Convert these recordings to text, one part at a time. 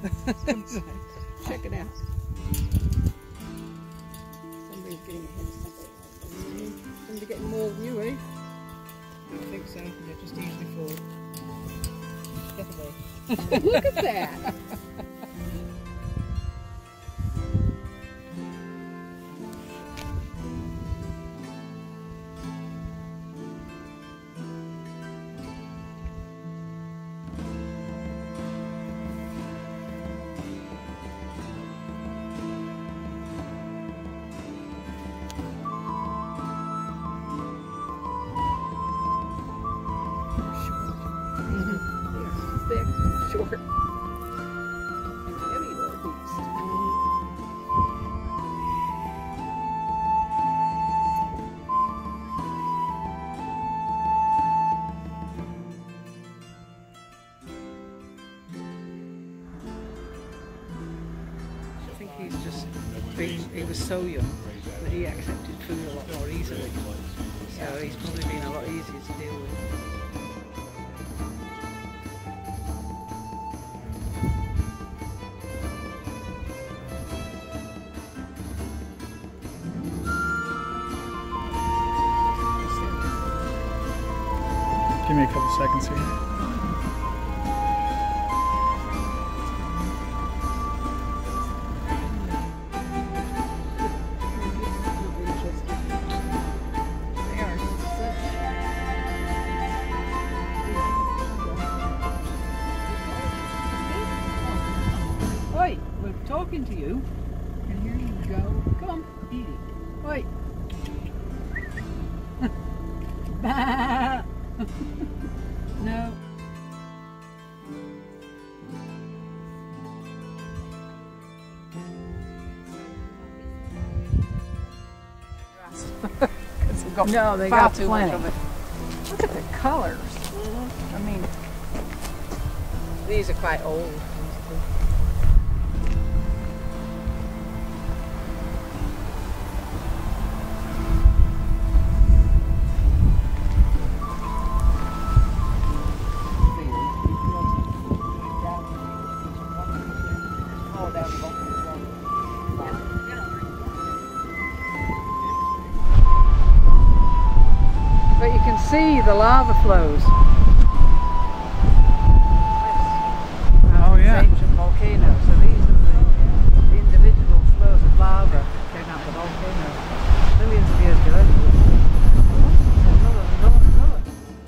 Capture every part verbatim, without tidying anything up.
Check it out. Somebody's getting ahead of something. Somebody getting more than you, eh? I think so. Yeah, just easily fall. Get away. Look at that. Thick, short, and heavy little beast. I think he's just been, he was so young that he accepted food a lot more easily. So he's probably been a lot easier to deal with. Give me a couple seconds here. Oi, we're talking to you, and here you go. Come on, eat it. Oi. Bah. No. Got no, they got too much of it. Look at the colours. Mm-hmm. I mean, these are quite old. but you can see the lava flows. Oh yeah. It's ancient volcano, so these are the, the individual flows of lava that came out of the volcano millions of years ago. Another, another, another.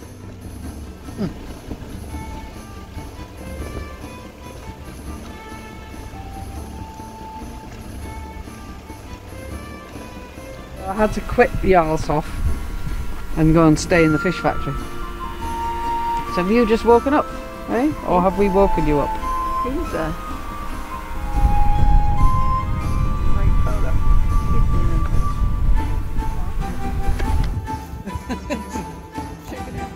I had to quit the Yarlsoff and go and stay in the fish factory. So have you just woken up, eh? Or have we woken you up? He's a check it out.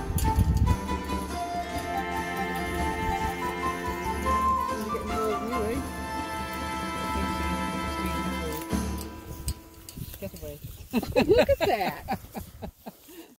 He's getting more than you, eh? Get away. Look at that.